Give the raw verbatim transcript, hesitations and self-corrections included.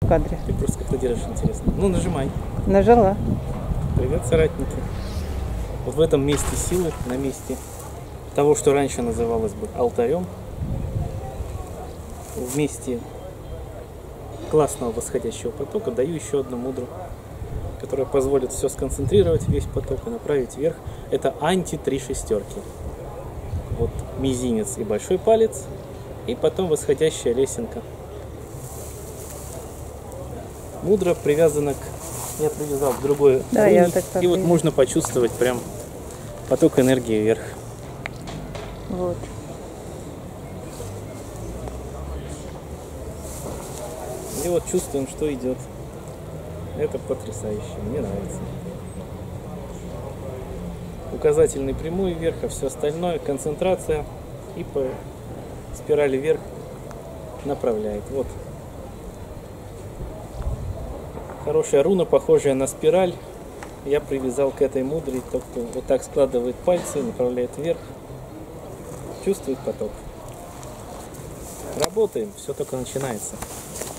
в кадре. Ты просто как-то держишь, интересно. Ну, нажимай. Нажала. Привет, соратники. Вот в этом месте силы, на месте того, что раньше называлось бы алтарем, в месте классного восходящего потока даю еще одну мудру, которая позволит все сконцентрировать, весь поток, и направить вверх. Это анти-три шестерки. Вот мизинец и большой палец, и потом восходящая лесенка. Мудра привязана к... Я привязал к другой Да, руне, я так и вот вижу. можно почувствовать прям поток энергии вверх. Вот. И вот чувствуем, что идет. Это потрясающе, мне нравится. Указательный прямой вверх, а все остальное концентрация и по спирали вверх направляет. Вот. Хорошая руна, похожая на спираль. Я привязал к этой мудре, тот, кто вот так складывает пальцы, направляет вверх, чувствует поток. Работаем, все только начинается.